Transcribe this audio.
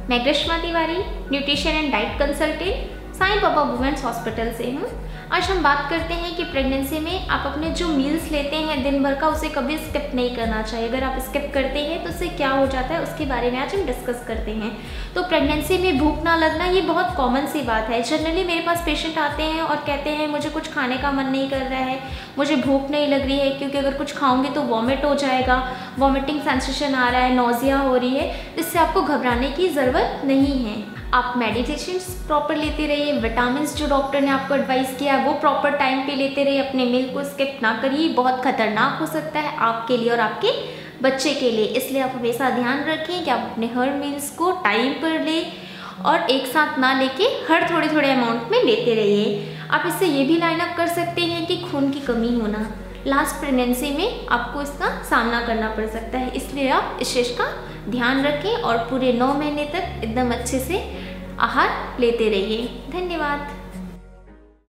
मैं Grishma Tiwari, nutrition and diet consultant, Sai Baba women's hospital से हूँ। आज हम बात करते हैं कि प्रेगनेंसी में आप अपने जो मील्स लेते हैं दिन भर का, उसे कभी स्किप नहीं करना चाहिए। अगर आप स्किप करते हैं तो उससे क्या हो जाता है, उसके बारे में आज हम डिस्कस करते हैं। तो प्रेगनेंसी में भूख ना लगना ये बहुत कॉमन सी बात है। जनरली मेरे पास पेशेंट आते हैं और कहते हैं मुझे कुछ खाने का मन नहीं कर रहा है, मुझे भूख नहीं लग रही है क्योंकि अगर कुछ खाऊंगी तो वॉमिट हो जाएगा, वॉमिटिंग सेंसेशन आ रहा है, नोजिया हो रही है। इससे आपको घबराने की ज़रूरत नहीं है। आप मेडिकेशंस प्रॉपर लेते रहिए, विटामिन्स जो डॉक्टर ने आपको एडवाइस किया है वो प्रॉपर टाइम पे लेते रहिए, अपने मील को स्किप ना करिए। बहुत खतरनाक हो सकता है आपके लिए और आपके बच्चे के लिए, इसलिए आप हमेशा ध्यान रखें कि आप अपने हर मील्स को टाइम पर लें और एक साथ ना लेके हर थोड़े थोड़े अमाउंट में लेते रहिए। आप इससे ये भी लाइन अप कर सकते हैं कि खून की कमी होना, लास्ट प्रेगनेंसी में आपको इसका सामना करना पड़ सकता है, इसलिए आप इस चीज़ का ध्यान रखें और पूरे 9 महीने तक एकदम अच्छे से आहार लेते रहिए। धन्यवाद।